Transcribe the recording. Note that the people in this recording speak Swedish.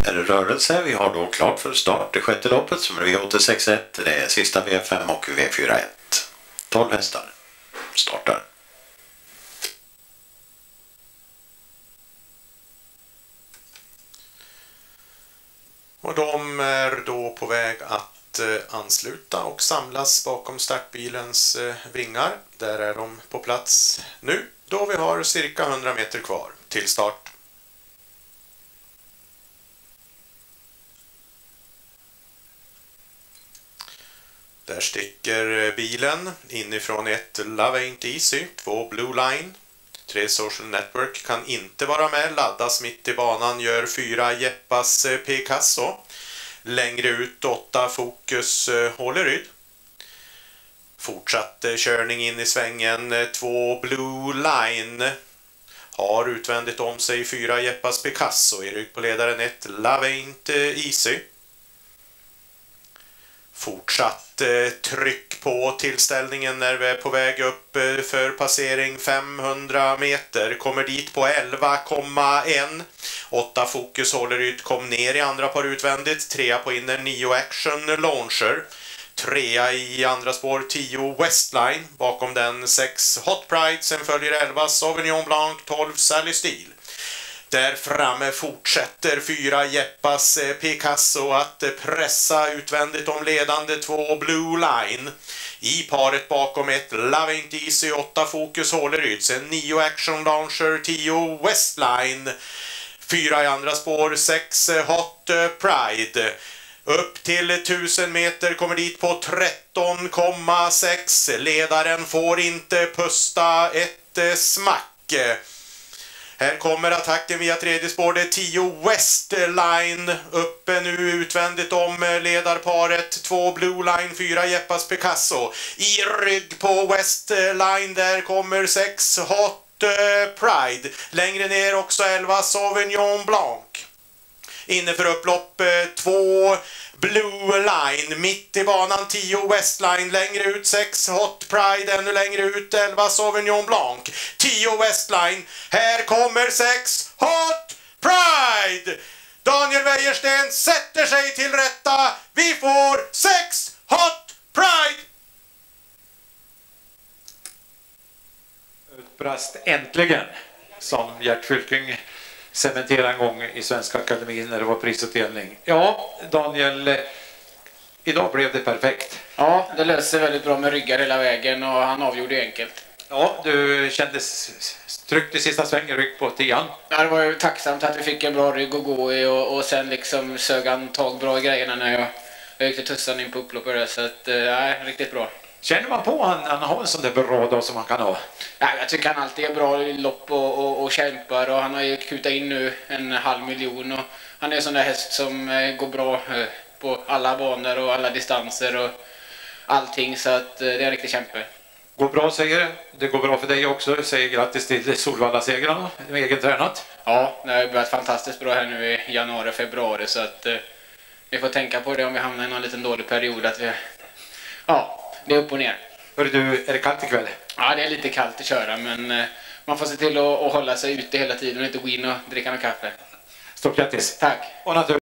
är det rörelse. Vi har då klart för start det sjätte loppet som är V861. Det är sista V5 och V41. 12 hästar startar. Och de är då på väg att ansluta och samlas bakom startbilens vingar. Där är de på plats nu då vi har cirka 100 meter kvar till start. Där sticker bilen inifrån 1 Love Ain't Easy, 2 Blue Line, 3 Social Network kan inte vara med, laddas mitt i banan, gör 4 Jeppas Picasso. Längre ut 8 Fokus Håleryd. Fortsatt körning in i svängen 2 Blue Line. Har utvändigt om sig 4 Jeppas Picasso. I rygg på ledaren 1 Love Ain't Easy. Fortsatt tryck på tillställningen när vi är på väg upp för passering 500 meter. Kommer dit på 11,1. 8 Fokus Håleryd kom ner i andra par utvändigt. 3 på inner 9 Action Launcher. 3 i andra spår 10 Westline. Bakom den 6 Hot Pride. Sen följer 11 Sauvignon Blanc, 12 Sally Steele. Där framme fortsätter 4 Jeppas Picasso att pressa utvändigt om ledande 2 Blue Line. I paret bakom 1 Love Ain't Easy, 8 Fokus Håleryd, sen 9 Action Launcher, 10 Westline. 4 i andra spår, 6 Hot Pride. Upp till 1000 meter, kommer dit på 13,6. Ledaren får inte pusta ett smack. Här kommer attacken via tredje spår, det är 10 Westline uppe nu utvändigt om ledarparet, 2 Blue Line, 4 Jeppas Picasso. I rygg på Westline, där kommer 6 Hot Pride. Längre ner också 11 Sauvignon Blanc. Inne för upplopp 2 Blue Line, mitt i banan 10 Westline, längre ut 6 Hot Pride, ännu längre ut 11 Sauvignon Blanc, 10 Westline, här kommer 6 Hot Pride! Daniel Wäjersten sätter sig till rätta, vi får 6 Hot Pride! Utbrast äntligen, som Gert Fylking cementerade en gång i Svenska Akademin när det var prisutdelning. Ja, Daniel, idag blev det perfekt. Ja, det löste sig väldigt bra med ryggar hela vägen och han avgjorde enkelt. Ja, du kändes tryggt i sista svängen, rygg på 10. Ja, det var ju tacksamt att vi fick en bra rygg att gå i och sen liksom sög han tag bra i grejerna när jag gick till tussan in på upploppet, så att, riktigt bra. Känner man på han har en sån där bra dag som man kan ha? Ja, jag tycker han alltid är bra i lopp och kämpar, och han har ju kutat in nu 500 000 och han är en sån där häst som går bra på alla banor och alla distanser och allting, så att det är en riktig kämpe. Går bra, säger det går bra för dig också, säger grattis till Solvalla-segrarna med egen tränat. Ja, det har börjat fantastiskt bra här nu i januari, februari, så att vi får tänka på det om vi hamnar i någon liten dålig period, att vi, ja, det är upp och ner. Hörru du, är det kallt ikväll? Ja, det är lite kallt att köra, men man får se till att hålla sig ute hela tiden och inte gå in och dricka någon kaffe. Stort grattis. Tack. Och